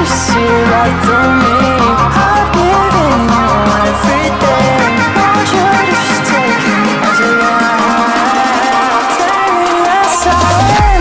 you see right through me? I've given you everything. Want you to just take me as I am. Take me as I am.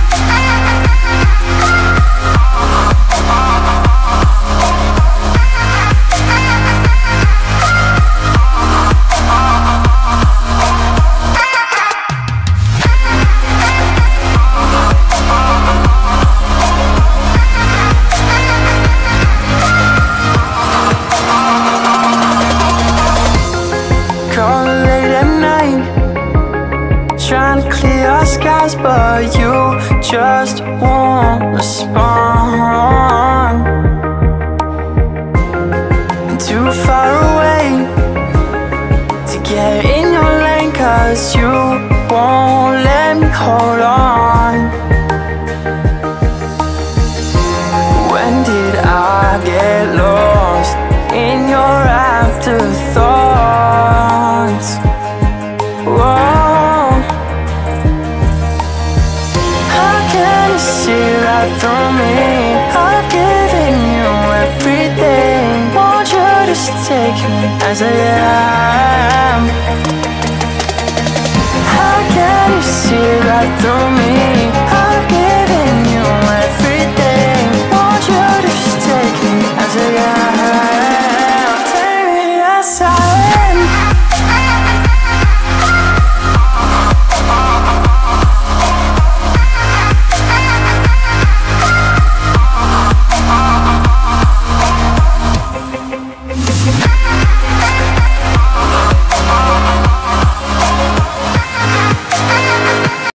Call late at night, trying to clear our skies, but you just won't respond. Too far away to get in your lane, 'cause you won't let me hold on. When did I get lost in your afterthoughts? Whoa. How can you see right through me? I've given you everything. Want you to just take me as I am. How can you see right through me?